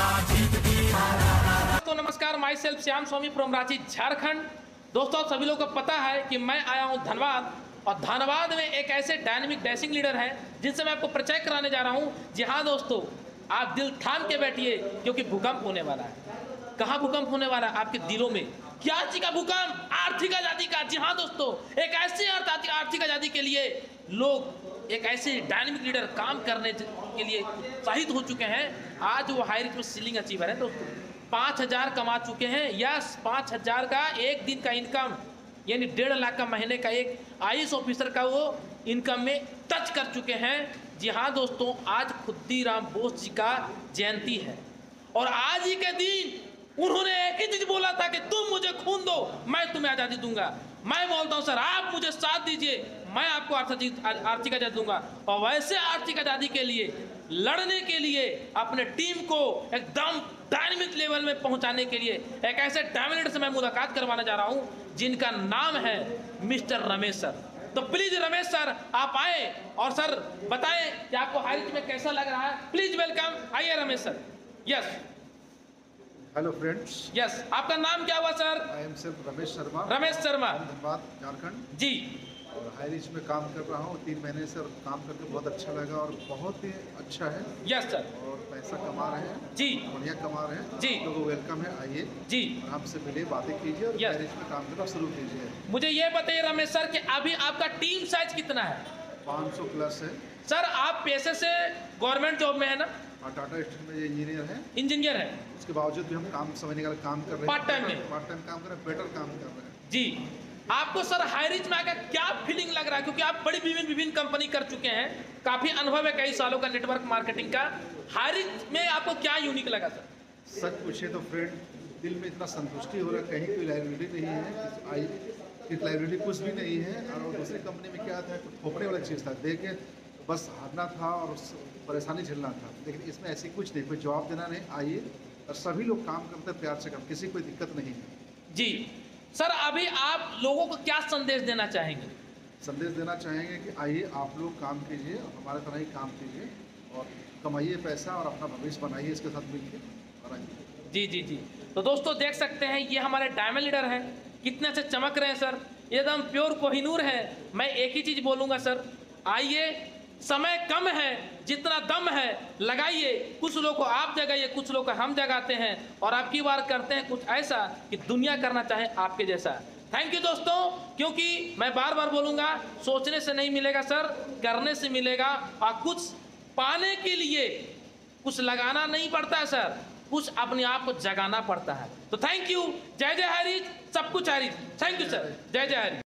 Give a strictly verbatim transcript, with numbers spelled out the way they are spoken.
दोस्तों नमस्कार, myself Shyam Swami from Ranchi Jharkhand. दोस्तों सभी लोगों को पता है कि मैं आया हूं धनबाद, और धनबाद में एक ऐसे डायनेमिक डैशिंग लीडर हैं जिनसे मैं आपको परिचय कराने जा रहा हूं। जी हाँ दोस्तों, आप दिल थाम के बैठिए क्योंकि भूकंप होने वाला है। कहाँ भूकंप होने वाला है? आपके दिलों में। क्या चीज का भूकंप? आर्थिक आजादी का। जी हाँ दोस्तों, एक ऐसी आर्थिक आजादी के लिए लोग, एक ऐसे डायनेमिक लीडर काम करने के लिए शहीद हो चुके हैं। आज वो हाई रिच में सीलिंग अचीवर है दोस्तों, पाँच हजार कमा चुके हैं। यस, पाँच हजार का एक दिन का इनकम, यानी डेढ़ लाख का महीने का एक आई एस ऑफिसर का वो इनकम में टच कर चुके हैं। जी हाँ दोस्तों, आज खुद्दीराम बोस जी का जयंती है, और आज ही के दिन उन्होंने एक ही चीज बोला था कि तुम मुझे खून दो, मैं तुम्हें आज़ादी दूंगा। मैं बोलता हूं सर, आप मुझे साथ दीजिए, मैं आपको आर्थिक आज़ादी दूंगा। और वैसे आर्थिक आज़ादी के लिए लड़ने के लिए अपने टीम को एकदम डायनेमिक लेवल में पहुंचाने के लिए एक ऐसे डायनेमिक से मैं मुलाकात करवाने जा रहा हूं जिनका नाम है मिस्टर रमेश सर। तो प्लीज रमेश सर आप आए और सर बताएं कि आपको हाई रिच में कैसा लग रहा है। प्लीज वेलकम, आइए Ramesh sir. Yes hello friends. Yes, आपका नाम क्या हुआ sir? I am self Ramesh Sharma. Ramesh Sharma, Dhanbad Jharkhand जी। और हाई रिच में काम कर रहा हूँ तीन महीने से, और काम करके बहुत अच्छा लगा और बहुत ही अच्छा है। Yes sir. और पैसा कमा रहे हैं जी, बढ़िया कमा रहे हैं जी। लोगों को वेलकम है, आइए जी, हमसे मिलिए, बातें कीजिए और Yes. हाई रिच में काम करना शुरू कीजिए। मुझे ये बताइए रमेश सर कि अभी आपका टीम साइज कितना है? पाँच सौ प्लस है। सर आप पेशे से गवर्नमेंट जॉब में है ना? और टाटा स्टील में इंजीनियर है, इंजीनियर है। उसके बावजूद भी हम काम समय निकाल काम कर रहे हैं। पार्ट टाइम में? पार्ट टाइम काम कर रहे हैं, बेटर काम कर रहे हैं जी। आपको सर हाई रिच में आकर क्या फीलिंग लग रहा है? क्योंकि आप बड़ी विभिन्न विभिन्न कंपनी कर चुके हैं, काफी अनुभव है कई सालों का नेटवर्क मार्केटिंग का। हाई रिच में आपको क्या यूनिक लगा सर? सच पूछे तो फ्रेंड, दिल में इतना संतुष्टि हो रहा है, कहीं कोई लाइबिलिटी नहीं है। आई एक लाइबिलिटी कुछ भी नहीं है। और दूसरी कंपनी में क्या था, थोपने वाला चीज़ था, दे के बस हारना था और परेशानी झेलना था। लेकिन इसमें ऐसी कुछ नहीं, कोई जवाब देना नहीं। आइए, और सभी लोग काम करते प्यार से काम, किसी को कोई दिक्कत नहीं है। जी सर, अभी आप लोगों को क्या संदेश देना चाहेंगे? संदेश देना चाहेंगे कि आइए आप लोग काम कीजिए, हमारे तरह ही काम कीजिए और कमाइए पैसा और अपना भविष्य बनाइए इसके साथ मिलकर, और आइए। जी जी जी। तो दोस्तों देख सकते हैं, ये हमारे डायमंड लीडर हैं, कितने अच्छे चमक रहे हैं सर, एकदम प्योर कोहिनूर है। मैं एक ही चीज बोलूँगा सर, आइए, समय कम है, जितना दम है लगाइए। कुछ लोग को आप जगाइए, कुछ लोग को हम जगाते हैं, और आपकी बार करते हैं कुछ ऐसा कि दुनिया करना चाहे आपके जैसा। थैंक यू दोस्तों, क्योंकि मैं बार बार बोलूँगा, सोचने से नहीं मिलेगा सर, करने से मिलेगा। और कुछ पाने के लिए कुछ लगाना नहीं पड़ता है सर, कुछ अपने आप को जगाना पड़ता है। तो थैंक यू, जय जय हरी, सब कुछ हरी। थैंक यू सर, जय जय हरी।